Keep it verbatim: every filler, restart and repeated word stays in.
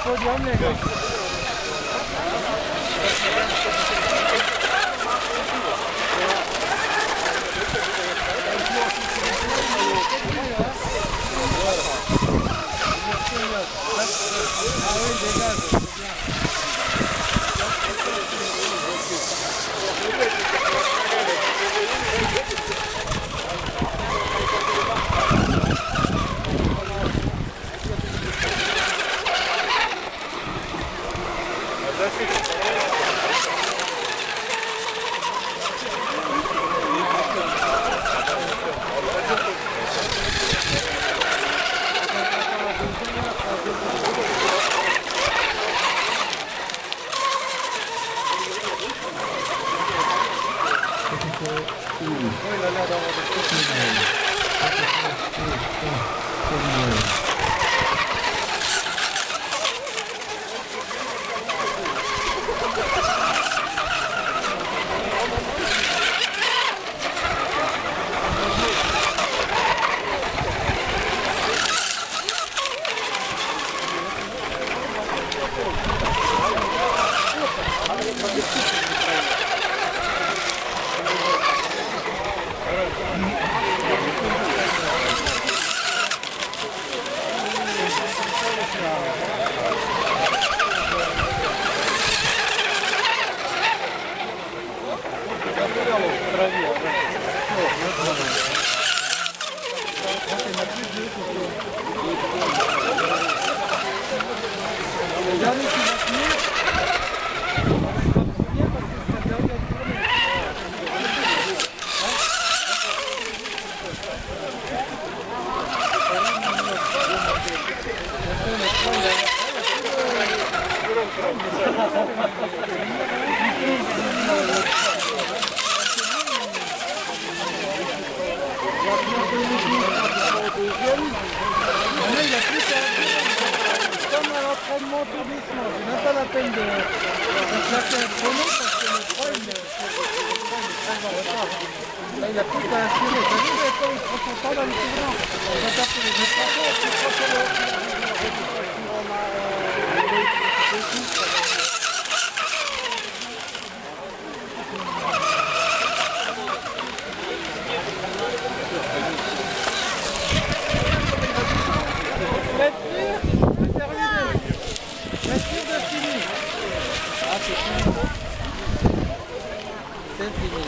podium, les gars. Ah oui, dégage. Comme à l'entraînement tout doucement, c'est même pas la peine de, de claquer un chrono parce que le trois il, le trois, il est très en retard. Là il a plus qu'à assurer. T'as vu quand il prend son temps dans le tournant. On va taper les deux passages, puis quand on c'est fini.